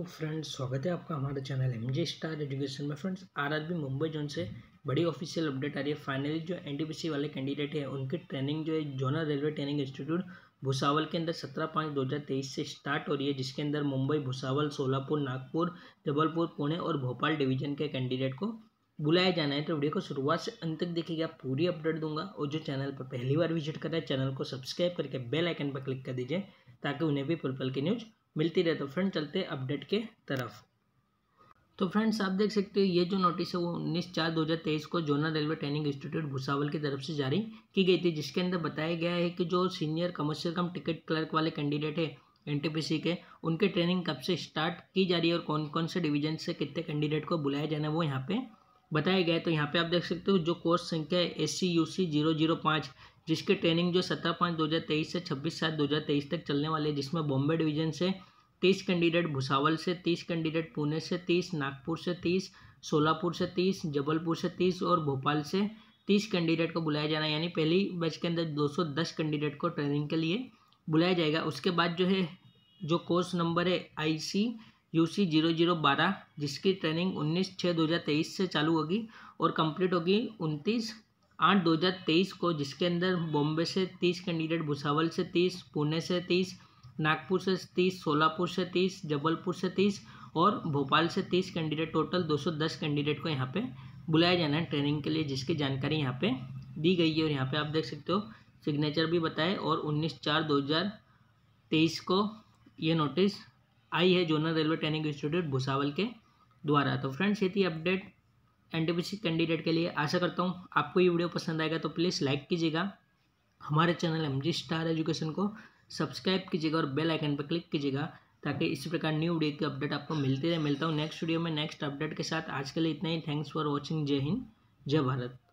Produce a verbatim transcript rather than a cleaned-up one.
Friends, स्वागत है आपका हमारे channel M J star education में। फ्रेंड्स, आरआरबी मुंबई जोन से बड़ी ऑफिशियल अपडेट आ रही है। फाइनली जो एनटीपीसी वाले कैंडिडेट है उनकी ट्रेनिंग जो है zonal railway training institute Bhusawal के अंदर सत्रह पाँच दो हज़ार तेईस से स्टार्ट हो रही है, जिसके अंदर मुंबई, भुसावल, सोलापुर, नागपुर, जबलपुर, पुणे और भोपाल डिवीजन के कैंडिडेट को बुलाया जाना है। तो वीडियो को शुरुआत से अंत तक देखिएगा, पूरी अपडेट दूंगा। और जो चैनल पर पहली बार विजिट कर रहे हैं, चैनल को सब्सक्राइब करके बेल आइकन पर क्लिक कर दीजिए ताकि उन्हें भी पल पल की न्यूज़ मिलती रहे। तो फ्रेंड, चलते हैं अपडेट के तरफ। तो फ्रेंड्स, आप देख सकते हो ये जो नोटिस है वो उन्नीस चार दो हज़ार तेईस को zonal railway training institute Bhusawal की तरफ से जारी की गई थी, जिसके अंदर बताया गया है कि जो senior commercial cum ticket clerk वाले कैंडिडेट है एनटीपीसी के, उनकी ट्रेनिंग कब से स्टार्ट की जा रही है और कौन कौन से डिवीजन से कितने कैंडिडेट को बुलाया जाना है वो यहाँ पे बताया गया है। तो यहाँ पे आप देख सकते हो जो कोर्स संख्या है S C U C zero zero पाँच, जिसकी ट्रेनिंग जो सत्रह पाँच दो हज़ार तेईस से छब्बीस सात दो हज़ार तेईस तक चलने वाली है, जिसमें बॉम्बे डिवीजन से तीस कैंडिडेट, भुसावल से तीस कैंडिडेट, पुणे से तीस, नागपुर से तीस, सोलापुर से तीस, जबलपुर से तीस और भोपाल से तीस कैंडिडेट को बुलाया जाना है। यानी पहली बैच के अंदर दो सौ दस कैंडिडेट को ट्रेनिंग के लिए बुलाया जाएगा। उसके बाद जो है जो कोर्स नंबर है I C U C zero zero बारह, जिसकी ट्रेनिंग उन्नीस छः दो हज़ार तेईस से चालू होगी और कंप्लीट होगी उनतीस आठ दो हज़ार तेईस को, जिसके अंदर बॉम्बे से तीस कैंडिडेट, भुसावल से तीस, पुणे से तीस, नागपुर से तीस, सोलापुर से तीस, जबलपुर से तीस और भोपाल से तीस कैंडिडेट, टोटल दो सौ दस कैंडिडेट को यहाँ पे बुलाया जाना है ट्रेनिंग के लिए, जिसकी जानकारी यहाँ पे दी गई है। और यहाँ पे आप देख सकते हो सिग्नेचर भी बताए और उन्नीस चार दो हज़ार तेईस को ये नोटिस आई है zonal railway training institute Bhusawal के द्वारा। तो फ्रेंड्स, ये थी अपडेट एनटीपीसी कैंडिडेट के लिए। आशा करता हूँ आपको ये वीडियो पसंद आएगा, तो प्लीज़ लाइक कीजिएगा, हमारे channel M G star education को सब्सक्राइब कीजिएगा और बेल आइकन पर क्लिक कीजिएगा ताकि इसी प्रकार न्यू वीडियो की अपडेट आपको मिलती रहे। मिलता हूँ नेक्स्ट वीडियो में नेक्स्ट अपडेट के साथ। आज के लिए इतना ही। Thanks for watching. जय हिंद, जय भारत।